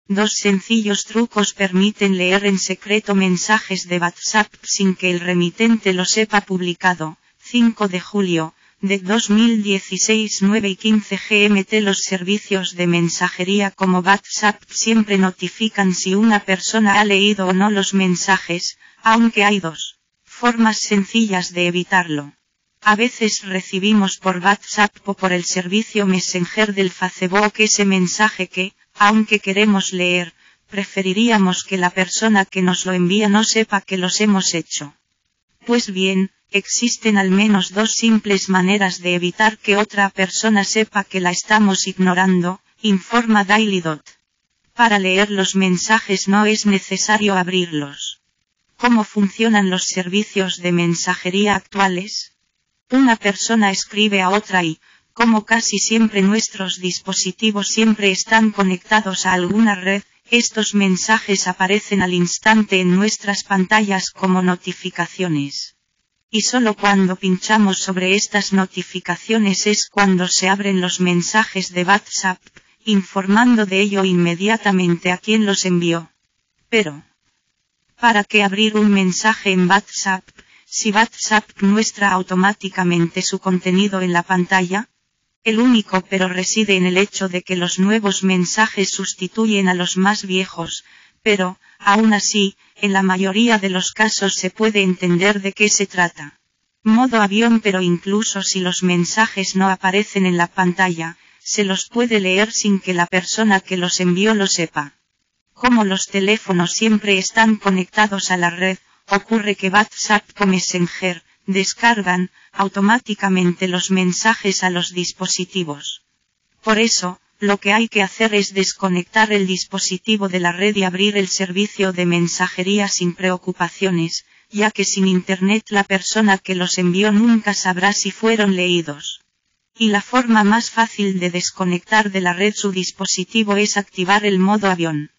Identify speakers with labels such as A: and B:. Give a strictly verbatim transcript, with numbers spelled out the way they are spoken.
A: Dos sencillos trucos permiten leer en secreto mensajes de WhatsApp sin que el remitente lo sepa. Publicado, cinco de julio, de dos mil dieciséis, nueve y quince G M T. Los servicios de mensajería como WhatsApp siempre notifican si una persona ha leído o no los mensajes, aunque hay dos formas sencillas de evitarlo. A veces recibimos por WhatsApp o por el servicio Messenger del Facebook ese mensaje que, aunque queremos leer, preferiríamos que la persona que nos lo envía no sepa que los hemos hecho. Pues bien, existen al menos dos simples maneras de evitar que otra persona sepa que la estamos ignorando, informa Daily Dot. Para leer los mensajes no es necesario abrirlos. ¿Cómo funcionan los servicios de mensajería actuales? Una persona escribe a otra y, como casi siempre nuestros dispositivos siempre están conectados a alguna red, estos mensajes aparecen al instante en nuestras pantallas como notificaciones. Y solo cuando pinchamos sobre estas notificaciones es cuando se abren los mensajes de WhatsApp, informando de ello inmediatamente a quien los envió. Pero, ¿para qué abrir un mensaje en WhatsApp, si WhatsApp muestra automáticamente su contenido en la pantalla? El único pero reside en el hecho de que los nuevos mensajes sustituyen a los más viejos, pero, aún así, en la mayoría de los casos se puede entender de qué se trata. Modo avión. Pero incluso si los mensajes no aparecen en la pantalla, se los puede leer sin que la persona que los envió lo sepa. Como los teléfonos siempre están conectados a la red, ocurre que WhatsApp o Messenger descargan automáticamente los mensajes a los dispositivos. Por eso, lo que hay que hacer es desconectar el dispositivo de la red y abrir el servicio de mensajería sin preocupaciones, ya que sin Internet la persona que los envió nunca sabrá si fueron leídos. Y la forma más fácil de desconectar de la red su dispositivo es activar el modo avión.